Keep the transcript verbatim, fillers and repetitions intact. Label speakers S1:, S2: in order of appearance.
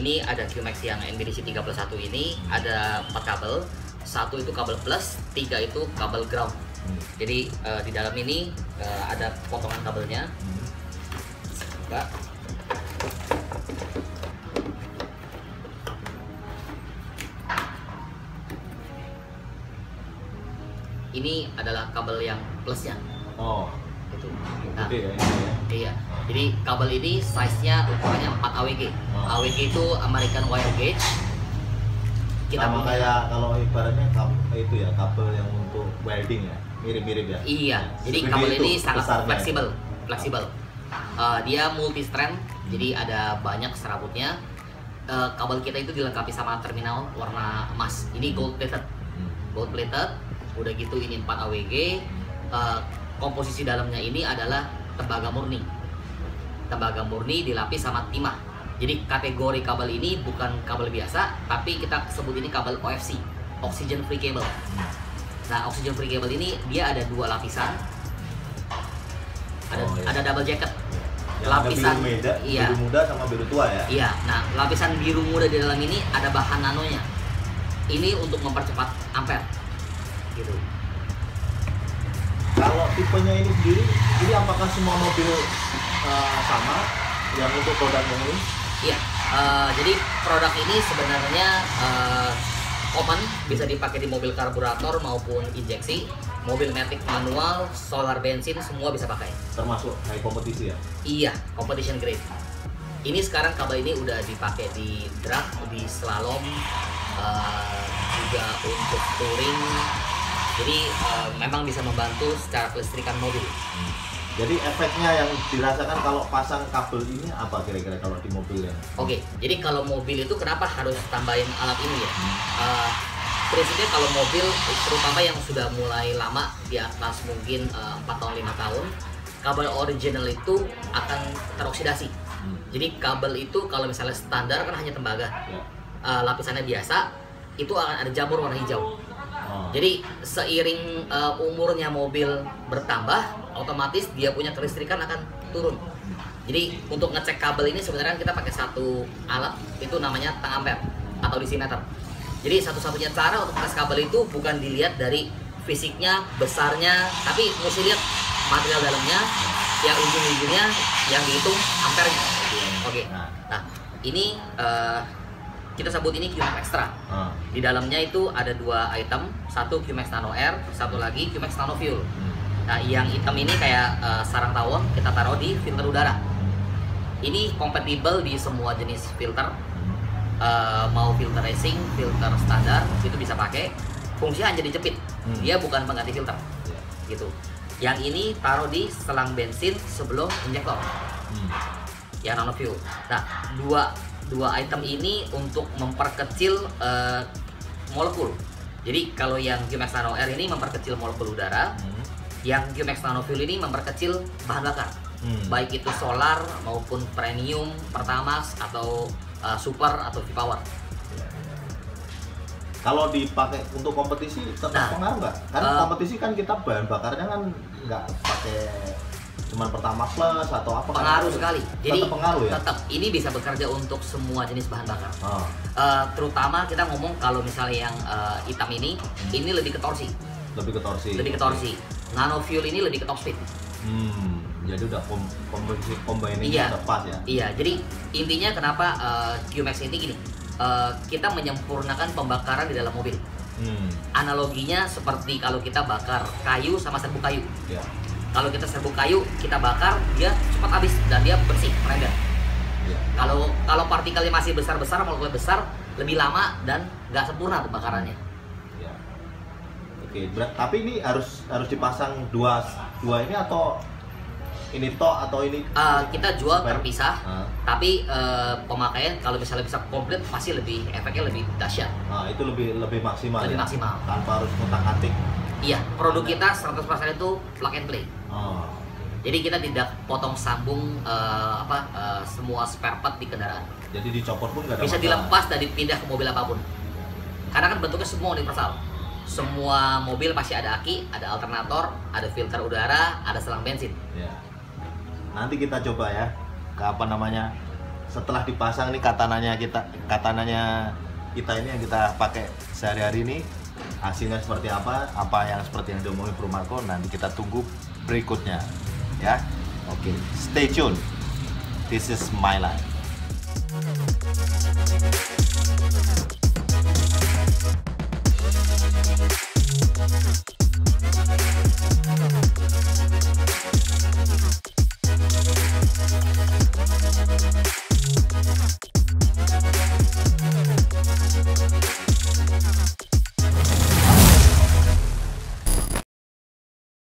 S1: ini ada Q Max yang N B D C tiga plus satu ini ada empat kabel. Satu itu kabel plus, tiga itu kabel ground. Hmm. Jadi uh, di dalam ini uh, ada potongan kabelnya. Hmm. Coba. Ini adalah kabel yang plusnya. Oh, itu. Nah, ya, ya. Iya. Jadi kabel ini size-nya ukurannya empat A W G. Oh. A W G itu American Wire Gauge. Kita
S2: sama punya, kayak kalau ibaratnya kabel itu ya, kabel yang untuk welding ya, mirip-mirip ya.
S1: Iya. Jadi Segede kabel ini sangat fleksibel, fleksibel. Uh, dia multi strand, hmm. jadi ada banyak serabutnya. Uh, kabel kita itu dilengkapi sama terminal warna emas. Ini gold plated. Hmm. Gold plated. Udah gitu ini empat A W G. Uh, komposisi dalamnya ini adalah tembaga murni. Tembaga murni dilapis sama timah. Jadi kategori kabel ini bukan kabel biasa, tapi kita sebut ini kabel O F C, Oxygen Free Cable. Nah, Oxygen Free Cable ini dia ada dua lapisan. Ada, oh, iya. ada double jacket.
S2: Yang
S1: lapisan
S2: biru, meda,
S1: iya.
S2: biru muda sama biru tua ya.
S1: Iya. Nah, lapisan biru muda di dalam ini ada bahan nanonya. Ini untuk mempercepat ampere. Gitu.
S2: Kalau tipenya ini sendiri, ini apakah semua mobil uh, sama yang untuk produknya ini?
S1: Iya. Uh, jadi produk ini sebenarnya uh, common, bisa dipakai di mobil karburator maupun injeksi, mobil matic manual, solar bensin, semua bisa pakai.
S2: Termasuk high kompetisi ya?
S1: Iya, competition grade. Ini sekarang kabel ini udah dipakai di drag, di slalom, uh, juga untuk touring. Jadi uh, memang bisa membantu secara kelistrikan mobil.
S2: Hmm. Jadi efeknya yang dirasakan kalau pasang kabel ini apa kira-kira kalau di mobilnya?
S1: Oke, jadi kalau mobil itu kenapa harus tambahin alat ini ya? Hmm. Uh, prinsipnya kalau mobil, terutama yang sudah mulai lama, di atas mungkin uh, empat tahun lima tahun, kabel original itu akan teroksidasi. Hmm. Jadi kabel itu kalau misalnya standar kan hanya tembaga, ya. uh, lapisannya biasa, itu akan ada jamur warna hijau. Oh. Jadi seiring uh, umurnya mobil bertambah, otomatis dia punya kelistrikan akan turun. Jadi untuk ngecek kabel ini sebenarnya kita pakai satu alat, itu namanya tang ampere atau D C meter. Jadi satu-satunya cara untuk tes kabel itu bukan dilihat dari fisiknya, besarnya, tapi mesti lihat material dalamnya, yang ujung-ujungnya yang dihitung ampernya. Oke. Nah, ini uh, kita sebut ini Q Max Extra. Hmm. Di dalamnya itu ada dua item, satu Q Max Nano Air, satu lagi Q Max Nano Fuel. Hmm. Nah, yang hitam ini kayak uh, sarang tawon, kita taruh di filter udara. Ini kompatibel di semua jenis filter, uh, mau filter racing, filter standar, itu bisa pakai. Fungsinya hanya dijepit, hmm. dia bukan pengganti filter, yeah. gitu. Yang ini taruh di selang bensin sebelum injektor, hmm. yang Nano Fuel. Nah, dua dua item ini untuk memperkecil uh, molekul. Jadi kalau yang Q Max Nano Air ini memperkecil molekul udara, hmm. yang Q Max Nano Fuel ini memperkecil bahan bakar, hmm. baik itu solar maupun premium, pertamax atau uh, super atau V-Power.
S2: Kalau dipakai untuk kompetisi tetap nah, pengaruh nggak? Karena uh, kompetisi kan kita bahan bakarnya kan nggak pakai cuman pertama plus atau apa?
S1: Pengaruh kan? Sekali. Jadi
S2: tetap pengaruh ya.
S1: Tetap ini bisa bekerja untuk semua jenis bahan bakar.
S2: Oh.
S1: Uh, terutama kita ngomong kalau misalnya yang uh, hitam ini, hmm. ini lebih ke torsi.
S2: Lebih ke torsi.
S1: Lebih ke torsi. Nano Fuel ini lebih ke top speed.
S2: Hmm. Jadi udah kom komposisi combine-nya
S1: iya.
S2: udah pas ya.
S1: Iya. Jadi intinya kenapa uh, Q Max ini gini? Uh, kita menyempurnakan pembakaran di dalam mobil. Hmm. Analoginya seperti kalau kita bakar kayu sama serbuk kayu. Yeah. Kalau kita serbuk kayu, kita bakar, dia cepat habis dan dia bersih, merenggang. Yeah. Kalau kalau partikelnya masih besar-besar, molekul besar, lebih lama dan nggak sempurna pembakarannya.
S2: Yeah. Oke, okay. Tapi ini harus harus dipasang dua dua ini atau ini toh atau ini?
S1: Uh, kita jual
S2: super
S1: terpisah, uh. tapi uh, pemakaian kalau misalnya bisa komplit pasti lebih efeknya lebih dahsyat.
S2: Nah, itu lebih lebih maksimal.
S1: Lebih
S2: ya?
S1: maksimal.
S2: Tanpa harus ngotak-atik.
S1: Iya, produk kita seratus persen itu plug and play.
S2: Oh.
S1: Jadi kita tidak potong sambung uh, apa uh, semua spare part di kendaraan.
S2: Jadi dicopot pun nggak ada
S1: bisa
S2: masalah.
S1: Dilepas dan dipindah ke mobil apapun. Karena kan bentuknya semua universal. Semua mobil pasti ada aki, ada alternator, ada filter udara, ada selang bensin.
S2: Ya. Nanti kita coba ya ke apa namanya setelah dipasang nih katananya kita katananya kita ini yang kita pakai sehari-hari ini, hasilnya seperti apa, apa yang seperti yang diomongin Bro Marco, nanti kita tunggu berikutnya ya. Oke, stay tune. This is my life.